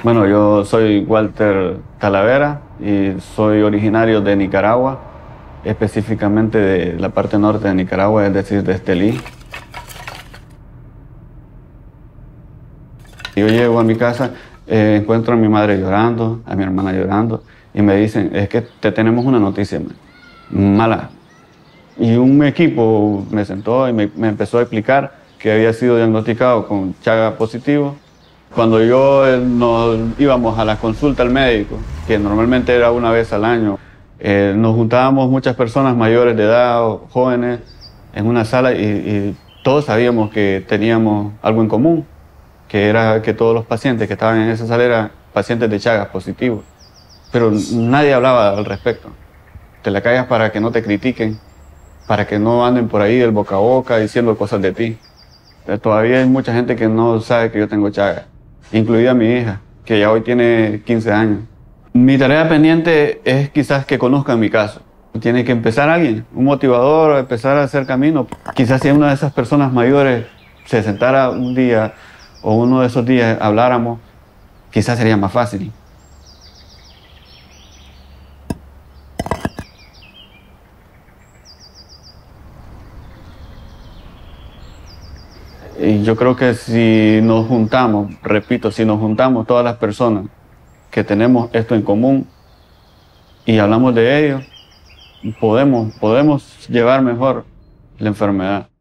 Bueno, yo soy Walter Talavera y soy originario de Nicaragua, específicamente de la parte norte de Nicaragua, es decir, de Estelí. Yo llego a mi casa, encuentro a mi madre llorando, a mi hermana llorando, y me dicen, es que te tenemos una noticia mala. Y un equipo me sentó y me empezó a explicar que había sido diagnosticado con Chaga positivo. Cuando nos íbamos a la consulta al médico, que normalmente era una vez al año, nos juntábamos muchas personas mayores de edad, o jóvenes, en una sala y todos sabíamos que teníamos algo en común, que era que todos los pacientes que estaban en esa sala eran pacientes de Chagas positivos. Pero nadie hablaba al respecto. Te la callas para que no te critiquen, para que no anden por ahí del boca a boca diciendo cosas de ti. Pero todavía hay mucha gente que no sabe que yo tengo Chagas, incluida mi hija, que ya hoy tiene 15 años. Mi tarea pendiente es quizás que conozcan mi caso. Tiene que empezar alguien, un motivador, empezar a hacer camino. Quizás si una de esas personas mayores se sentara un día o uno de esos días habláramos, quizás sería más fácil. Y yo creo que si nos juntamos, repito, si nos juntamos todas las personas que tenemos esto en común y hablamos de ello, podemos llevar mejor la enfermedad.